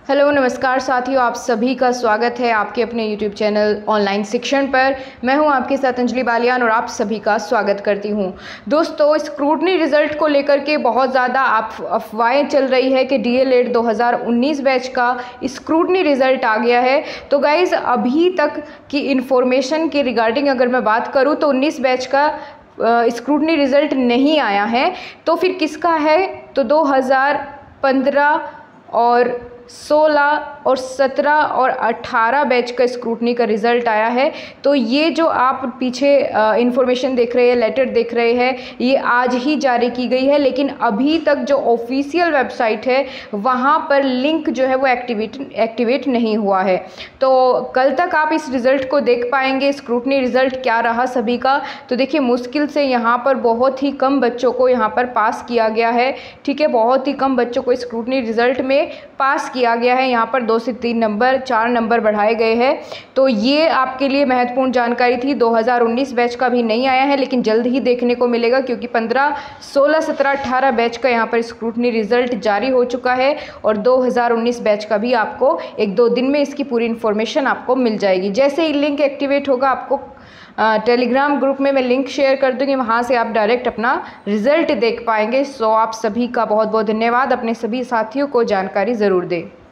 Hello नमस्कार साथियों, आप सभी का स्वागत है आपके अपने यूट्यूब चैनल ऑनलाइन शिक्षण पर। मैं हूं आपके साथ अंजलि बालियान और आप सभी का स्वागत करती हूं। दोस्तों, स्क्रूटनी रिज़ल्ट को लेकर के बहुत ज़्यादा अफवाहें चल रही है कि डीएलएड 2019 बैच का स्क्रूटनी रिज़ल्ट आ गया है। तो गाइज़, अभी तक की इन्फॉर्मेशन के रिगार्डिंग अगर मैं बात करूँ तो 19 बैच का स्क्रूटनी रिज़ल्ट नहीं आया है। तो फिर किसका है? तो 2015 और 16 और 17 और 18 बैच का स्क्रूटनी का रिज़ल्ट आया है। तो ये जो आप पीछे इन्फॉर्मेशन देख रहे हैं, लेटर देख रहे हैं, ये आज ही जारी की गई है। लेकिन अभी तक जो ऑफिशियल वेबसाइट है वहाँ पर लिंक जो है वो एक्टिवेट नहीं हुआ है। तो कल तक आप इस रिज़ल्ट को देख पाएंगे, स्क्रूटनी रिज़ल्ट क्या रहा सभी का। तो देखिए, मुश्किल से यहाँ पर बहुत ही कम बच्चों को यहाँ पर पास किया गया है। ठीक है, बहुत ही कम बच्चों को स्क्रूटनी रिज़ल्ट में पास किया गया है। यहाँ पर 2 से 3 नंबर, 4 नंबर बढ़ाए गए हैं। तो ये आपके लिए महत्वपूर्ण जानकारी थी। 2019 बैच का भी नहीं आया है, लेकिन जल्द ही देखने को मिलेगा, क्योंकि 15, 16, 17, 18 बैच का यहाँ पर स्क्रूटनी रिज़ल्ट जारी हो चुका है। और 2019 बैच का भी आपको 1-2 दिन में इसकी पूरी इन्फॉर्मेशन आपको मिल जाएगी। जैसे ही लिंक एक्टिवेट होगा, आपको टेलीग्राम ग्रुप में मैं लिंक शेयर कर दूंगी, वहाँ से आप डायरेक्ट अपना रिज़ल्ट देख पाएंगे। सो आप सभी का बहुत बहुत धन्यवाद। अपने सभी साथियों को जानकारी ज़रूर दें।